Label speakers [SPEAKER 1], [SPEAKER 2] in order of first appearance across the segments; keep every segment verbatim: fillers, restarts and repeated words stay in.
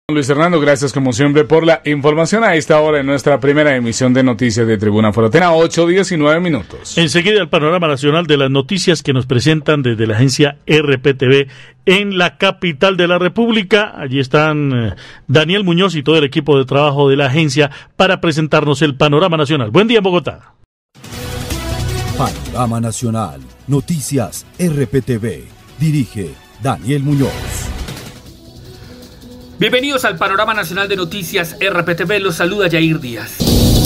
[SPEAKER 1] Luis Hernando, gracias como siempre por la información a esta hora en nuestra primera emisión de Noticias de Tribuna Forotena, ocho diecinueve minutos.
[SPEAKER 2] Enseguida el panorama nacional de las noticias que nos presentan desde la agencia R P T V en la capital de la República. Allí están eh, Daniel Muñoz y todo el equipo de trabajo de la agencia para presentarnos el panorama nacional. Buen día en Bogotá.
[SPEAKER 3] Panorama Nacional, Noticias R P T V. Dirige Daniel Muñoz.
[SPEAKER 4] Bienvenidos al Panorama Nacional de Noticias R P T V, los saluda Yair Díaz.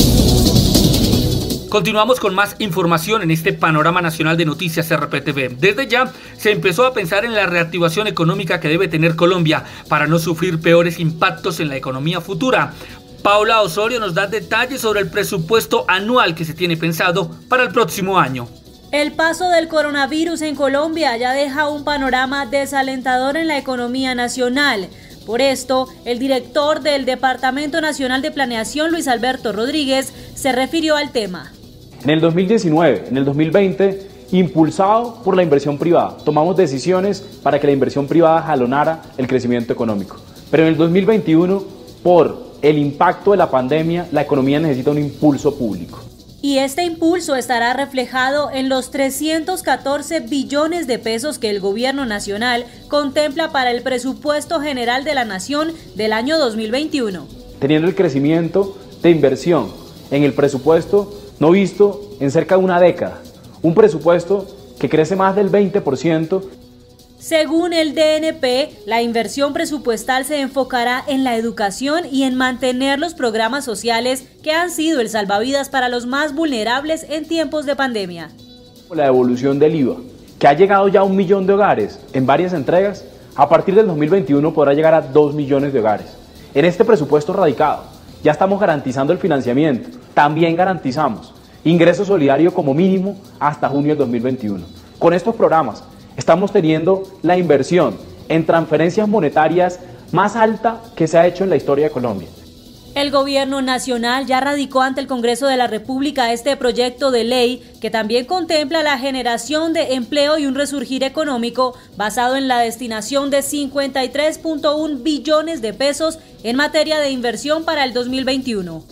[SPEAKER 4] Continuamos con más información en este Panorama Nacional de Noticias R P T V. Desde ya se empezó a pensar en la reactivación económica que debe tener Colombia para no sufrir peores impactos en la economía futura. Paola Osorio nos da detalles sobre el presupuesto anual que se tiene pensado para el próximo año.
[SPEAKER 5] El paso del coronavirus en Colombia ya deja un panorama desalentador en la economía nacional. Por esto, el director del Departamento Nacional de Planeación, Luis Alberto Rodríguez, se refirió al tema.
[SPEAKER 6] En el dos mil diecinueve, en el dos mil veinte, impulsado por la inversión privada, tomamos decisiones para que la inversión privada jalonara el crecimiento económico. Pero en el dos mil veintiuno, por el impacto de la pandemia, la economía necesita un impulso público.
[SPEAKER 5] Y este impulso estará reflejado en los trescientos catorce billones de pesos que el gobierno nacional contempla para el presupuesto general de la nación del año dos mil veintiuno.
[SPEAKER 6] Teniendo el crecimiento de inversión en el presupuesto no visto en cerca de una década, un presupuesto que crece más del veinte por ciento.
[SPEAKER 5] Según el D N P, la inversión presupuestal se enfocará en la educación y en mantener los programas sociales que han sido el salvavidas para los más vulnerables en tiempos de pandemia.
[SPEAKER 6] La devolución del I V A, que ha llegado ya a un millón de hogares en varias entregas, a partir del dos mil veintiuno podrá llegar a dos millones de hogares. En este presupuesto radicado ya estamos garantizando el financiamiento, también garantizamos ingreso solidario como mínimo hasta junio del dos mil veintiuno. Con estos programas estamos teniendo la inversión en transferencias monetarias más alta que se ha hecho en la historia de Colombia.
[SPEAKER 5] El gobierno nacional ya radicó ante el Congreso de la República este proyecto de ley que también contempla la generación de empleo y un resurgir económico basado en la destinación de cincuenta y tres punto uno billones de pesos en materia de inversión para el dos mil veintiuno.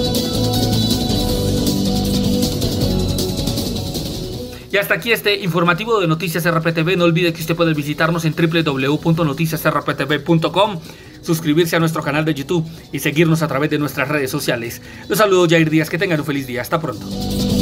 [SPEAKER 4] Y hasta aquí este informativo de Noticias R P T V. No olvide que usted puede visitarnos en doble u doble u doble u punto noticias r p t v punto com, suscribirse a nuestro canal de YouTube y seguirnos a través de nuestras redes sociales. Los saludo Jair Díaz, que tengan un feliz día. Hasta pronto.